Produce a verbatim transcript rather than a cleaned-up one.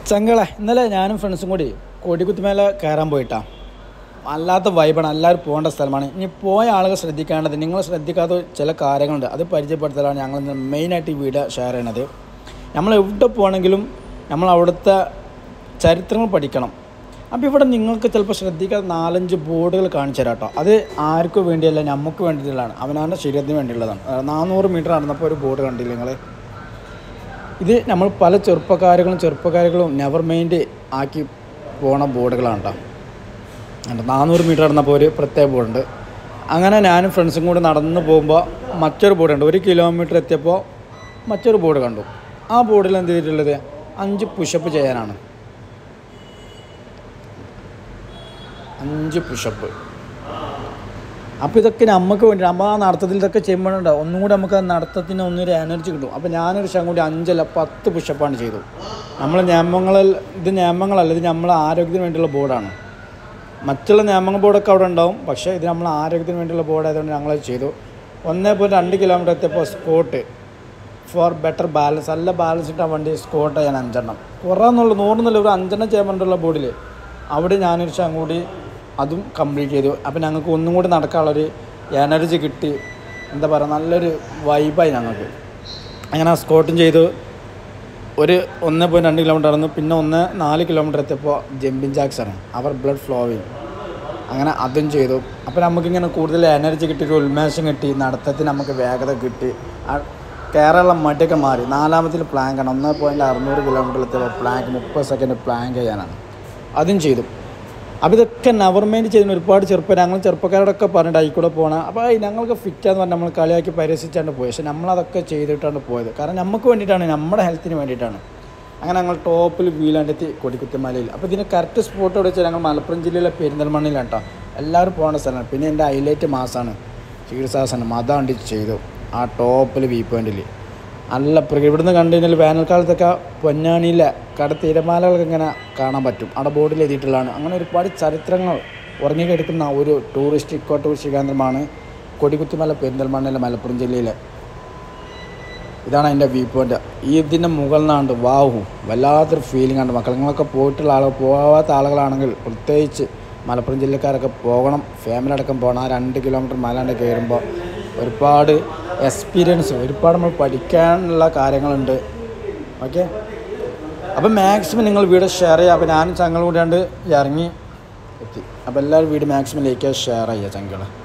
ചങ്കളെ ഇന്നലെ ഞാനും ഫ്രണ്ട്സും കൂടി കൊടിക്കുത്തിമേലെ കയറാൻ പോയിട്ടാണ്. അല്ലാത്ത വൈബാണ്, എല്ലാവരും പോകേണ്ട സ്ഥലമാണ്. ഇനി പോയ ആളുകൾ ശ്രദ്ധിക്കേണ്ടത്, നിങ്ങൾ ശ്രദ്ധിക്കാത്ത ചില കാര്യങ്ങളുണ്ട്, അത് പരിചയപ്പെടുത്തലാണ് ഞങ്ങൾ മെയിനായിട്ട് ഈ വീഡിയോ ഷെയർ ചെയ്യണത്. നമ്മൾ എവിടെ പോകണമെങ്കിലും നമ്മൾ അവിടുത്തെ ചരിത്രങ്ങൾ പഠിക്കണം. അപ്പോൾ ഇവിടെ നിങ്ങൾക്ക് ചിലപ്പോൾ ശ്രദ്ധിക്കാത്ത നാലഞ്ച് ബോർഡുകൾ കാണിച്ചു തരാം കേട്ടോ. അത് ആർക്കും വേണ്ടിയല്ല, നമുക്ക് വേണ്ടിയിട്ടുള്ളതാണ്, അവനവൻ്റെ ശരീരത്തിന് വേണ്ടിയുള്ളതാണ്. നാനൂറ് മീറ്റർ നടന്നപ്പോൾ ഒരു ബോർഡ് കണ്ടില്ല നിങ്ങൾ? ഇത് നമ്മൾ പല ചെറുപ്പക്കാരുകളും ചെറുപ്പക്കാരുകളും നെവർ മൈൻഡ് ആക്കി പോണ ബോർഡുകളാണ് കേട്ടോ. നാനൂറ് മീറ്റർ നടന്നപ്പോൾ ഒരു പ്രത്യേക ബോർഡുണ്ട്. അങ്ങനെ ഞാനും ഫ്രണ്ട്സും കൂടി നടന്നു പോകുമ്പോൾ മറ്റൊരു ബോർഡുണ്ട്. ഒരു കിലോമീറ്റർ എത്തിയപ്പോൾ മറ്റൊരു ബോർഡ് കണ്ടു. ആ ബോർഡിൽ എന്ത് ചെയ്തിട്ടുള്ളത് അഞ്ച് പുഷപ്പ് ചെയ്യാനാണ്. അഞ്ച് പുഷപ്പ്. അപ്പോൾ ഇതൊക്കെ നമുക്ക് വേണ്ടി നമ്മൾ ആ നടത്തത്തിൽ ഇതൊക്കെ ചെയ്യുമ്പോഴുണ്ട് ഒന്നും കൂടി നമുക്ക് ആ നടത്തത്തിന് ഒന്നൊരു എനർജി കിട്ടും. അപ്പോൾ ഞാനൊരു ശം കൂടി അഞ്ചല്ല പത്ത് പുഷപ്പാണ് ചെയ്തു. നമ്മൾ നിയമങ്ങളിൽ ഇത് നിയമങ്ങളല്ല, ഇത് നമ്മളെ ആരോഗ്യത്തിന് വേണ്ടിയുള്ള ബോർഡാണ്. മറ്റുള്ള നിയമങ്ങൾ ബോർഡൊക്കെ അവിടെ ഉണ്ടാവും, പക്ഷേ ഇത് നമ്മൾ ആരോഗ്യത്തിന് വേണ്ടിയുള്ള ബോർഡ് ആയതുകൊണ്ട് ഞങ്ങളത് ചെയ്തു. ഒന്നേ പോയിൻറ്റ് രണ്ട് കിലോമീറ്റർ എത്തിയപ്പോൾ സ്കോട്ട് ഫോർ ബെറ്റർ ബാലൻസ്, നല്ല ബാലൻസ് ഇട്ടാൻ വേണ്ടി സ്കോട്ട് ചെയ്യാൻ അഞ്ചെണ്ണം. കുറേന്നുള്ളൂ, നൂറെന്നുള്ള ഒരു അഞ്ചെണ്ണം ചെയ്യാൻ വേണ്ടിയുള്ള ബോർഡിൽ അവിടെ ഞാനൊരു ശം കൂടി അതും കംപ്ലീറ്റ് ചെയ്തു. അപ്പോൾ ഞങ്ങൾക്ക് ഒന്നും കൂടി നടക്കാനുള്ളൊരു എനർജി കിട്ടി. എന്താ പറയുക, നല്ലൊരു വൈബായി ഞങ്ങൾക്ക്. അങ്ങനെ ആ സ്കോട്ടും ചെയ്തു. ഒരു ഒന്ന് പോയിൻറ്റ് രണ്ട് കിലോമീറ്റർ നടന്നു. പിന്നെ ഒന്ന് നാല് കിലോമീറ്റർ എത്തിയപ്പോൾ ജമ്പിങ് ജാക്സാണ്, അവർ ബ്ലഡ് ഫ്ലോവിങ്. അങ്ങനെ അതും ചെയ്തു. അപ്പോൾ നമുക്കിങ്ങനെ കൂടുതൽ എനർജി കിട്ടി, ഒരു ഉന്മേഷം കിട്ടി, നടത്തത്തിന് നമുക്ക് വേഗത കിട്ടി. കേരള മടിയൊക്കെ മാറി. നാലാമത്തിൽ പ്ലാങ്കാണ്. ഒന്ന് പോയിൻറ്റ് അറുന്നൂറ് കിലോമീറ്ററിൽ എത്തിയപ്പോൾ പ്ലാങ്ക് മുപ്പത് സെക്കൻഡ് പ്ലാങ്ക് ചെയ്യാനാണ്, അതും ചെയ്തു. അപ്പോൾ ഇതൊക്കെ നെവർ മൈൻഡ് ചെയ്യുന്ന ഒരുപാട് ചെറുപ്പം ഞങ്ങൾ ചെറുപ്പക്കാരോടൊക്കെ പറഞ്ഞിട്ട് ആയിക്കൂടെ പോകണം. അപ്പോൾ ഞങ്ങൾക്ക് ഫിറ്റാന്ന് പറഞ്ഞാൽ നമ്മൾ കളിയാക്കി പരിഹസിച്ചാണ് പോയത്. പക്ഷേ നമ്മളതൊക്കെ ചെയ്തിട്ടാണ് പോയത്, കാരണം നമുക്ക് വേണ്ടിയിട്ടാണ്, നമ്മുടെ ഹെൽത്തിന് വേണ്ടിയിട്ടാണ്. അങ്ങനെ ഞങ്ങൾ ടോപ്പിൽ വീലാണ്ടെത്തി കൊടിക്കുത്തിമലയിൽ. അപ്പോൾ ഇതിന് കറക്റ്റ് സ്പോട്ട് എവിടെ വെച്ചാൽ ഞങ്ങൾ മലപ്പുറം ജില്ലയിലെ പെരിന്തൽമണ്ണയിലാണ് കേട്ടോ. എല്ലാവരും പോകേണ്ട സ്ഥലമാണ്. പിന്നെ എൻ്റെ ഹൈലൈറ്റ് മാസമാണ് ശീർഷാസനം, അതാണ്ട് ചെയ്തു ആ ടോപ്പിൽ വ്യൂ പോയിൻറ്റിൽ. നല്ല പ്രകൃതി. ഇവിടുന്ന് കണ്ടു കഴിഞ്ഞാൽ വേനൽക്കാലത്തൊക്കെ പൊന്നാനിയിലെ കട തിരമാലകളൊക്കെ ഇങ്ങനെ കാണാൻ പറ്റും. അവിടെ ബോർഡിൽ എഴുതിയിട്ടുള്ളതാണ്. അങ്ങനെ ഒരുപാട് ചരിത്രങ്ങൾ ഉറങ്ങിക്കിടക്കുന്ന ഒരു ടൂറിസ്റ്റ് ഇക്കോ ടൂറിസ്റ്റ് കേന്ദ്രമാണ് കൊടിക്കുത്തിമല, പെരിന്തൽമണ്ണയിലെ മലപ്പുറം ജില്ലയിലെ. ഇതാണ് അതിൻ്റെ വ്യൂ പോയിൻ്റ്. ഈ ഇതിൻ്റെ മുകളിൽ നിന്നാണ്ട് വാഹു വല്ലാത്തൊരു ഫീലിംഗ് ആണ് മക്കൾ. നിങ്ങളൊക്കെ പോയിട്ടുള്ള ആളുകൾ, പോകാത്ത ആളുകളാണെങ്കിൽ പ്രത്യേകിച്ച് മലപ്പുറം ജില്ലക്കാരൊക്കെ പോകണം. ഫാമിലി അടക്കം പോകണം. ആ രണ്ട് കിലോമീറ്റർ മലാണ്ട് കയറുമ്പോൾ ഒരുപാട് എക്സ്പീരിയൻസ്, ഒരുപാട് നമ്മൾ പഠിക്കാനുള്ള കാര്യങ്ങളുണ്ട്. ഓക്കെ, അപ്പം മാക്സിമം നിങ്ങൾ വീഡിയോ ഷെയർ ചെയ്യുക. അപ്പോൾ ഞാനും ചങ്ങൾ കൂടിയാണ്ട് ഇറങ്ങി എത്തി. അപ്പോൾ എല്ലാവരും വീഡിയോ മാക്സിമം ലൈക്ക് ചെയ്യുക, ഷെയർ ചെയ്യുക ചങ്കളെ.